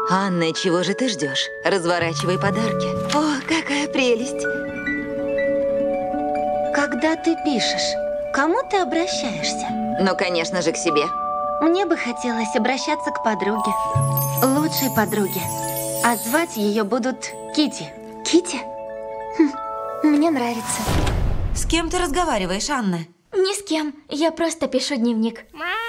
Анна, чего же ты ждешь? Разворачивай подарки. О, какая прелесть! Когда ты пишешь, к кому ты обращаешься? Ну, конечно же, к себе. Мне бы хотелось обращаться к подруге. Лучшей подруге. А звать ее будут Кити. Кити? Мне нравится. С кем ты разговариваешь, Анна? Ни с кем. Я просто пишу дневник.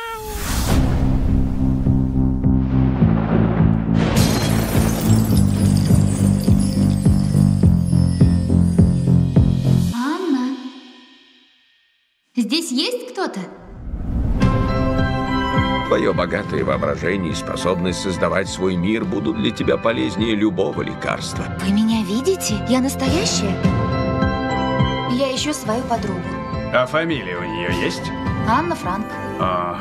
Анна? Здесь есть кто-то? Твое богатое воображение и способность создавать свой мир будут для тебя полезнее любого лекарства. Вы меня видите? Я настоящая? Я ищу свою подругу. А фамилия у нее есть? Анна Франк. Ага.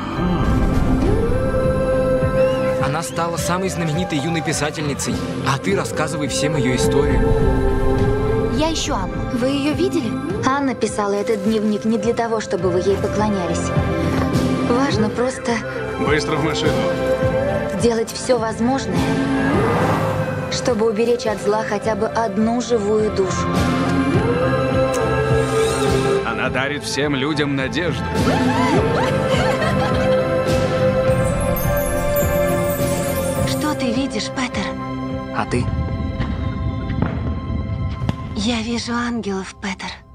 Она стала самой знаменитой юной писательницей, а ты рассказывай всем ее историю. Я ищу Анну. Вы ее видели? Анна писала этот дневник не для того, чтобы вы ей поклонялись. Важно просто Быстро в машину. делать все возможное, чтобы уберечь от зла хотя бы одну живую душу. Она дарит всем людям надежду. Что ты видишь, Петер? А ты? Я вижу ангелов, Петер.